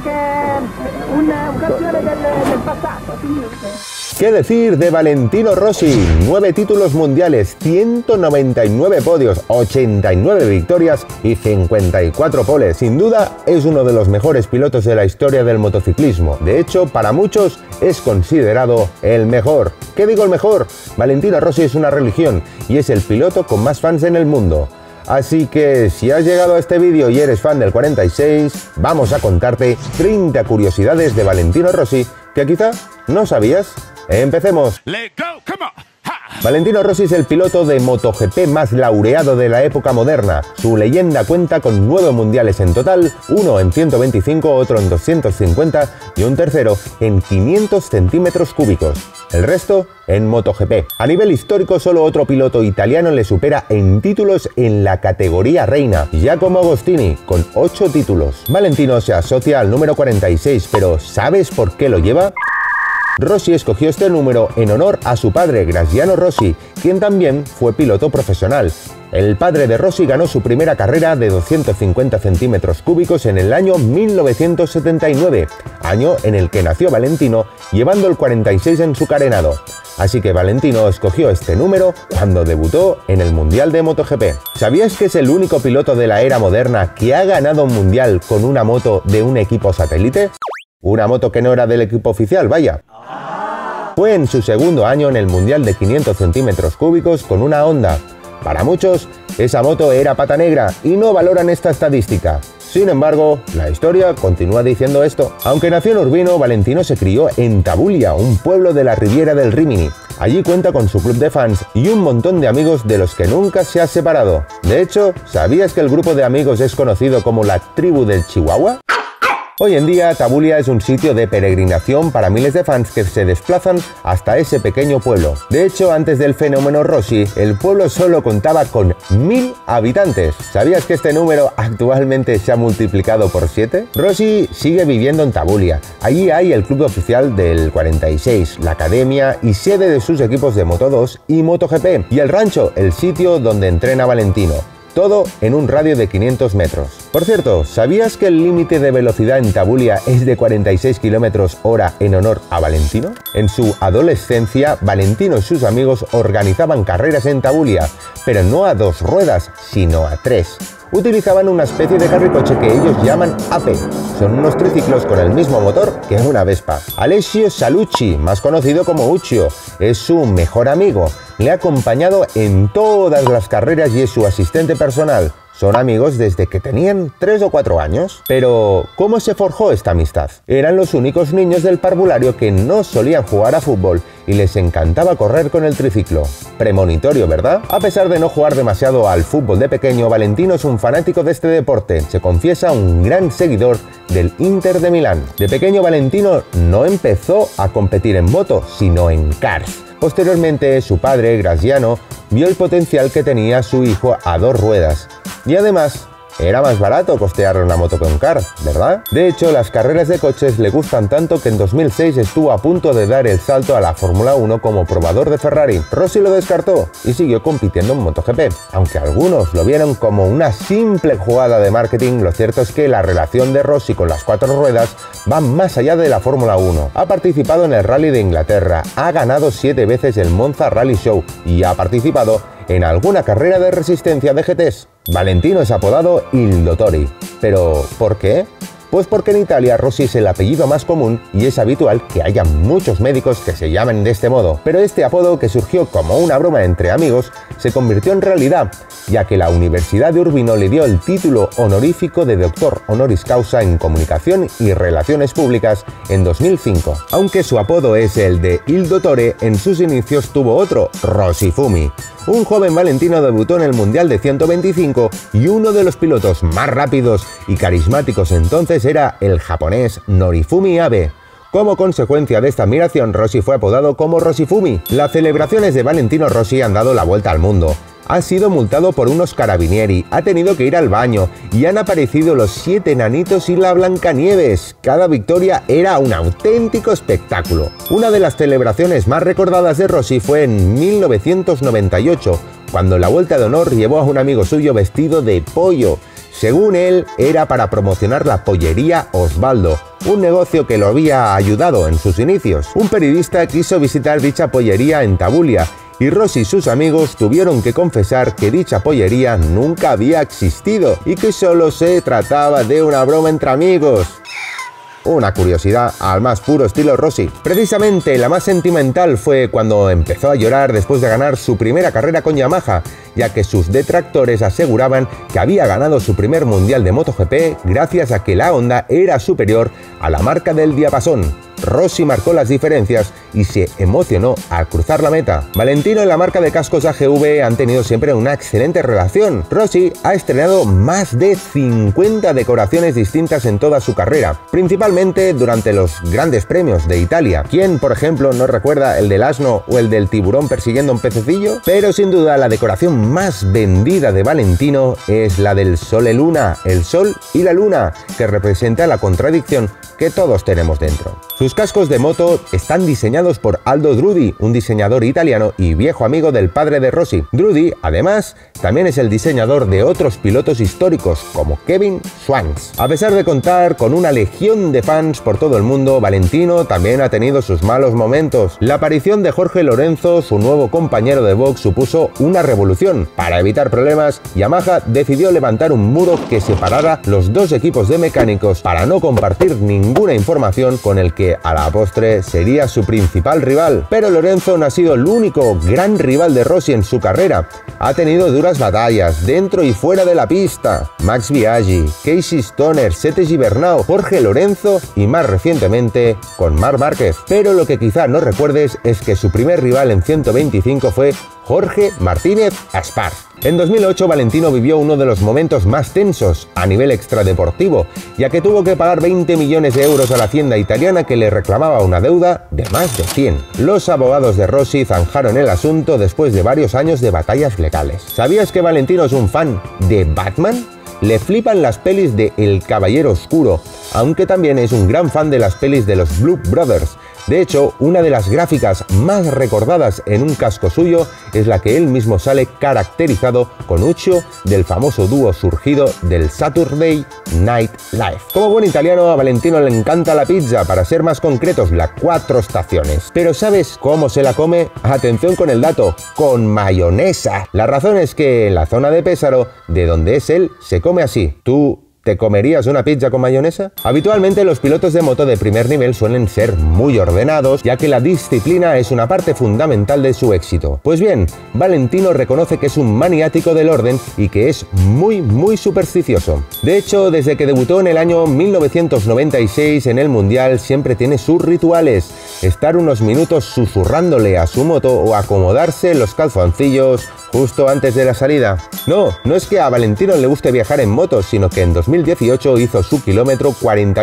canciones del pasado, tío. ¿Qué decir de Valentino Rossi? 9 títulos mundiales, 199 podios, 89 victorias y 54 poles. Sin duda es uno de los mejores pilotos de la historia del motociclismo. De hecho, para muchos es considerado el mejor. ¿Qué digo el mejor? Valentino Rossi es una religión y es el piloto con más fans en el mundo. Así que si has llegado a este vídeo y eres fan del 46, vamos a contarte 30 curiosidades de Valentino Rossi que quizá no sabías. ¡Empecemos! Valentino Rossi es el piloto de MotoGP más laureado de la época moderna. Su leyenda cuenta con 9 mundiales en total, uno en 125, otro en 250 y un tercero en 500 centímetros cúbicos. El resto en MotoGP. A nivel histórico, solo otro piloto italiano le supera en títulos en la categoría reina, Giacomo Agostini, con 8 títulos. Valentino se asocia al número 46, pero ¿sabes por qué lo lleva? Rossi escogió este número en honor a su padre, Graziano Rossi, quien también fue piloto profesional. El padre de Rossi ganó su primera carrera de 250 centímetros cúbicos en el año 1979, año en el que nació Valentino, llevando el 46 en su carenado. Así que Valentino escogió este número cuando debutó en el Mundial de MotoGP. ¿Sabías que es el único piloto de la era moderna que ha ganado un mundial con una moto de un equipo satélite? Una moto que no era del equipo oficial, vaya. Fue en su segundo año en el Mundial de 500 centímetros cúbicos con una Honda. Para muchos, esa moto era pata negra y no valoran esta estadística. Sin embargo, la historia continúa diciendo esto. Aunque nació en Urbino, Valentino se crió en Tabulia, un pueblo de la Riviera del Rimini. Allí cuenta con su club de fans y un montón de amigos de los que nunca se ha separado. De hecho, ¿sabías que el grupo de amigos es conocido como la tribu del Chihuahua? Hoy en día, Tabulia es un sitio de peregrinación para miles de fans que se desplazan hasta ese pequeño pueblo. De hecho, antes del fenómeno Rossi, el pueblo solo contaba con 1000 habitantes. ¿Sabías que este número actualmente se ha multiplicado por 7? Rossi sigue viviendo en Tabulia. Allí hay el club oficial del 46, la academia y sede de sus equipos de Moto2 y MotoGP, y el rancho, el sitio donde entrena Valentino. Todo en un radio de 500 metros. Por cierto, ¿sabías que el límite de velocidad en Tabulia es de 46 km/h en honor a Valentino? En su adolescencia, Valentino y sus amigos organizaban carreras en Tabulia, pero no a 2 ruedas, sino a 3. Utilizaban una especie de carricoche que ellos llaman Ape. Son unos triciclos con el mismo motor que una Vespa. Alessio Salucci, más conocido como Uccio, es su mejor amigo. Le ha acompañado en todas las carreras y es su asistente personal. Son amigos desde que tenían 3 o 4 años. Pero, ¿cómo se forjó esta amistad? Eran los únicos niños del parvulario que no solían jugar a fútbol y les encantaba correr con el triciclo. Premonitorio, ¿verdad? A pesar de no jugar demasiado al fútbol de pequeño, Valentino es un fanático de este deporte. Se confiesa un gran seguidor del Inter de Milán. De pequeño, Valentino no empezó a competir en moto, sino en karts. Posteriormente, su padre, Graziano, vio el potencial que tenía su hijo a 2 ruedas. Y además, era más barato costear una moto que un kart, ¿verdad? De hecho, las carreras de coches le gustan tanto que en 2006 estuvo a punto de dar el salto a la Fórmula 1 como probador de Ferrari. Rossi lo descartó y siguió compitiendo en MotoGP. Aunque algunos lo vieron como una simple jugada de marketing, lo cierto es que la relación de Rossi con las 4 ruedas va más allá de la Fórmula 1. Ha participado en el Rally de Inglaterra, ha ganado 7 veces el Monza Rally Show y ha participado en alguna carrera de resistencia de GTs. Valentino es apodado Il Dottore. ¿Pero por qué? Pues porque en Italia Rossi es el apellido más común y es habitual que haya muchos médicos que se llamen de este modo. Pero este apodo, que surgió como una broma entre amigos, se convirtió en realidad, ya que la Universidad de Urbino le dio el título honorífico de Doctor Honoris Causa en Comunicación y Relaciones Públicas en 2005. Aunque su apodo es el de Il Dottore, en sus inicios tuvo otro, Rossifumi. Un joven Valentino debutó en el Mundial de 125 y uno de los pilotos más rápidos y carismáticos entonces era el japonés Norifumi Abe. Como consecuencia de esta admiración, Rossi fue apodado como Rossifumi. Las celebraciones de Valentino Rossi han dado la vuelta al mundo. Ha sido multado por unos carabinieri, ha tenido que ir al baño y han aparecido los 7 enanitos y la Blancanieves. Cada victoria era un auténtico espectáculo. Una de las celebraciones más recordadas de Rossi fue en 1998, cuando en la Vuelta de Honor llevó a un amigo suyo vestido de pollo. Según él, era para promocionar la pollería Osvaldo, un negocio que lo había ayudado en sus inicios. Un periodista quiso visitar dicha pollería en Tabulia y Rossi y sus amigos tuvieron que confesar que dicha pollería nunca había existido y que solo se trataba de una broma entre amigos. Una curiosidad al más puro estilo Rossi. Precisamente la más sentimental fue cuando empezó a llorar después de ganar su primera carrera con Yamaha, ya que sus detractores aseguraban que había ganado su primer mundial de MotoGP gracias a que la Honda era superior a la marca del diapasón. Rossi marcó las diferencias y se emocionó al cruzar la meta. Valentino y la marca de cascos AGV han tenido siempre una excelente relación. Rossi ha estrenado más de 50 decoraciones distintas en toda su carrera, principalmente durante los grandes premios de Italia. ¿Quién, por ejemplo, no recuerda el del asno o el del tiburón persiguiendo a un pececillo? Pero sin duda la decoración más vendida de Valentino es la del Sol y Luna, el Sol y la Luna, que representa la contradicción que todos tenemos dentro. Sus cascos de moto están diseñados por Aldo Drudi, un diseñador italiano y viejo amigo del padre de Rossi. Drudi, además, también es el diseñador de otros pilotos históricos como Kevin Schwantz. A pesar de contar con una legión de fans por todo el mundo, Valentino también ha tenido sus malos momentos. La aparición de Jorge Lorenzo, su nuevo compañero de box, supuso una revolución. Para evitar problemas, Yamaha decidió levantar un muro que separara los dos equipos de mecánicos para no compartir ninguna información con el que a la postre sería su principal rival. Pero Lorenzo no ha sido el único gran rival de Rossi en su carrera. Ha tenido duras batallas dentro y fuera de la pista. Max Biaggi, Casey Stoner, Sete Gibernau, Jorge Lorenzo y más recientemente con Marc Márquez. Pero lo que quizá no recuerdes es que su primer rival en 125 fue Jorge Martínez Aspar. En 2008 Valentino vivió uno de los momentos más tensos a nivel extradeportivo, ya que tuvo que pagar 20 millones de euros a la hacienda italiana que le reclamaba una deuda de más de 100. Los abogados de Rossi zanjaron el asunto después de varios años de batallas legales. ¿Sabías que Valentino es un fan de Batman? Le flipan las pelis de El Caballero Oscuro, aunque también es un gran fan de las pelis de los Blues Brothers. De hecho, una de las gráficas más recordadas en un casco suyo es la que él mismo sale caracterizado con Uccio del famoso dúo surgido del Saturday Night Live. Como buen italiano, a Valentino le encanta la pizza, para ser más concretos, la Cuatro Estaciones. ¿Pero sabes cómo se la come? Atención con el dato, con mayonesa. La razón es que en la zona de Pesaro, de donde es él, se come así. ¿Tú te comerías una pizza con mayonesa? Habitualmente los pilotos de moto de primer nivel suelen ser muy ordenados, ya que la disciplina es una parte fundamental de su éxito. Pues bien, Valentino reconoce que es un maniático del orden y que es muy supersticioso. De hecho, desde que debutó en el año 1996 en el Mundial, siempre tiene sus rituales: estar unos minutos susurrándole a su moto o acomodarse los calzoncillos justo antes de la salida. No es que a Valentino le guste viajar en moto, sino que en 2018 hizo su kilómetro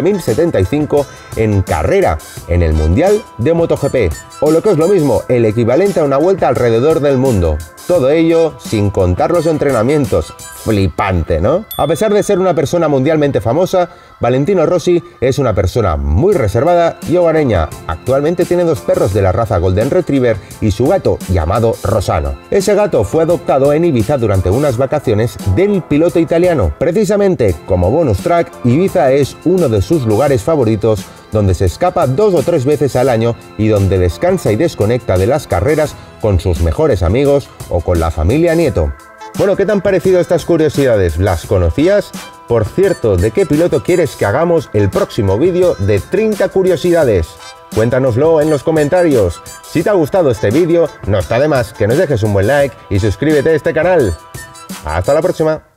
40.075 en carrera en el Mundial de MotoGP, o lo que es lo mismo, el equivalente a una vuelta alrededor del mundo. Todo ello sin contar los entrenamientos. Flipante, ¿no? A pesar de ser una persona mundialmente famosa, Valentino Rossi es una persona muy reservada y hogareña. Actualmente tiene 2 perros de la raza Golden Retriever y su gato llamado Rosano. Ese gato fue adoptado en Ibiza durante unas vacaciones del piloto italiano. Precisamente, como bonus track, Ibiza es uno de sus lugares favoritos, donde se escapa 2 o 3 veces al año y donde descansa y desconecta de las carreras con sus mejores amigos o con la familia nieto. Bueno, ¿qué te han parecido estas curiosidades? ¿Las conocías? Por cierto, ¿de qué piloto quieres que hagamos el próximo vídeo de 30 curiosidades? Cuéntanoslo en los comentarios. Si te ha gustado este vídeo, no está de más que nos dejes un buen like y suscríbete a este canal. ¡Hasta la próxima!